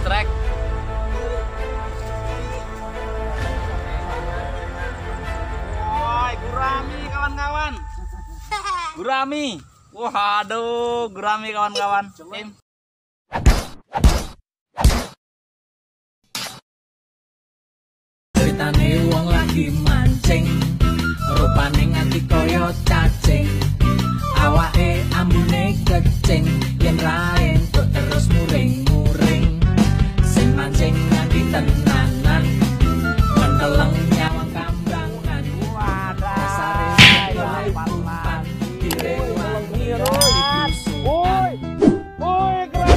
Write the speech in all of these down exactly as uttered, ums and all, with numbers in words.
strike. Woi, gurami kawan-kawan. Gurami. Waduh, gurami kawan-kawan. Tim. Ceritane wong lagi mancing, rupane nganti kaya cacing, awake ambune kecing, yen rae kok terus muring-muring, sing mancing nganti tenanan, menteleng nyawang kambangan, dasare kaya umpan, direwangi rolas, woi, woi keren,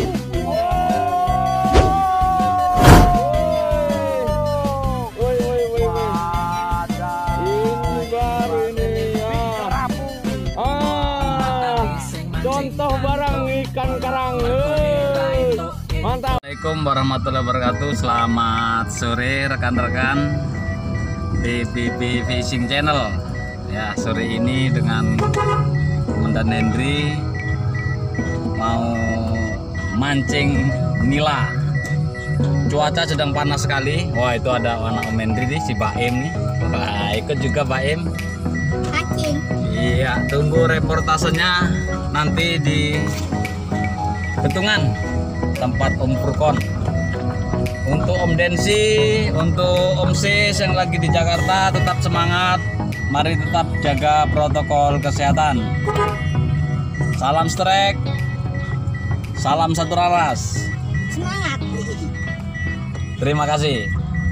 contoh barang ikan karang. Hei, mantap. Assalamualaikum warahmatullahi wabarakatuh. Selamat sore rekan-rekan di B B Fishing Channel. Ya, sore ini dengan Komandan Hendri mau mancing nila. Cuaca sedang panas sekali. Wah, itu ada anak Om Hendri nih, si Baim nih. Wah, ikut juga Baim. Mancing. Iya, tunggu reportasenya nanti di Betungan, tempat Om Furkon. Untuk Om Densi, untuk Om Sis yang lagi di Jakarta, tetap semangat. Mari tetap jaga protokol kesehatan. Salam strike, salam satu raras. Semangat. Terima kasih.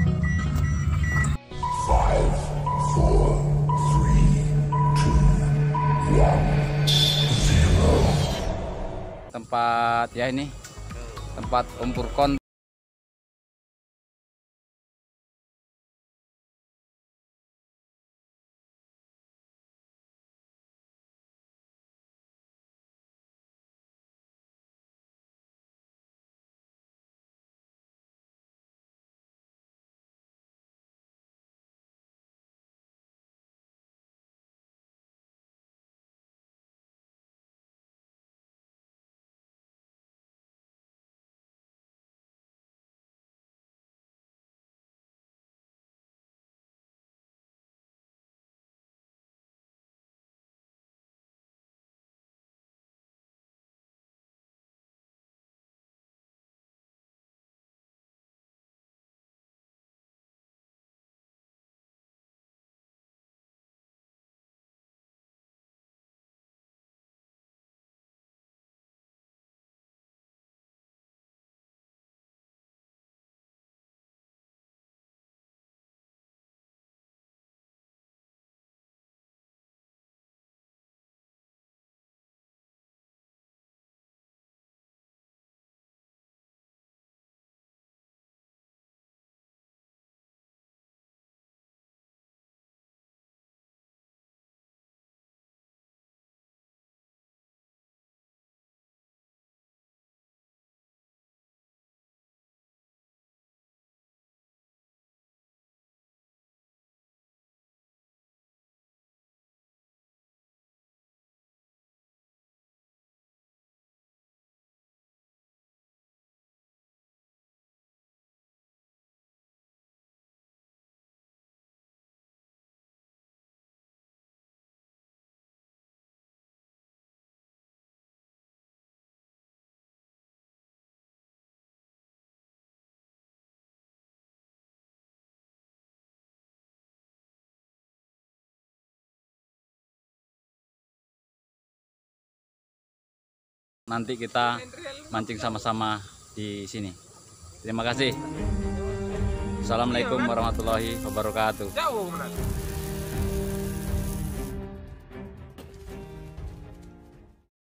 Tempat ya ini tempat Om Furkon. Nanti kita mancing sama-sama di sini. Terima kasih. Assalamualaikum warahmatullahi wabarakatuh.